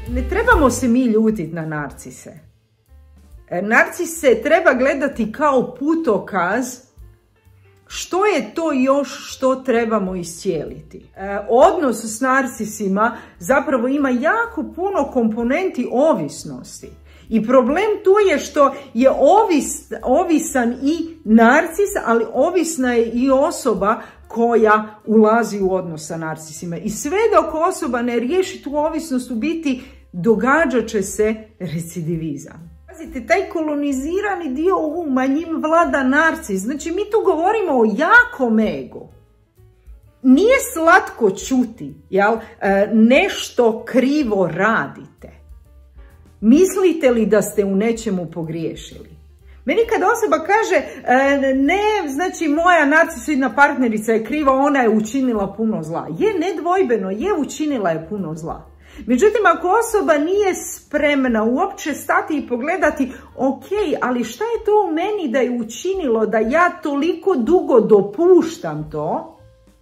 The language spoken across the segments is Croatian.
Ne trebamo se mi ljutiti na narcise. Narcise treba gledati kao putokaz što je to još što trebamo iscijeliti. Odnos s narcisima zapravo ima jako puno komponenti ovisnosti. I problem tu je što je ovisan i narcis, ali ovisna je i osoba koja ulazi u odnos sa narcisima. I sve dok osoba ne riješi tu ovisnost, u biti događat će se recidivizam. Pazite, taj kolonizirani dio uma, njim vlada narcis. Znači, mi tu govorimo o jakom egu. Nije slatko čuti, jel? Nešto krivo radite. Mislite li da ste u nečemu pogriješili? Meni kad osoba kaže, ne, znači moja narcisoidna partnerica je kriva, ona je učinila puno zla. Je, nedvojbeno, je učinila je puno zla. Međutim, ako osoba nije spremna uopće stati i pogledati, ok, ali šta je to u meni da je učinilo da ja toliko dugo dopuštam to,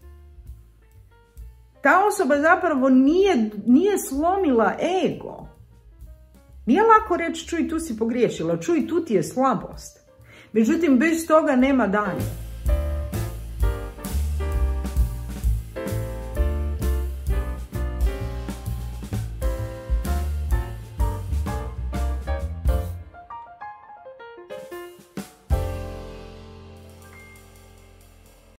ta osoba zapravo nije slomila ego. Nije lako reći, čuj, tu si pogriješila, čuj, tu ti je slabost. Međutim, bez toga nema dalje.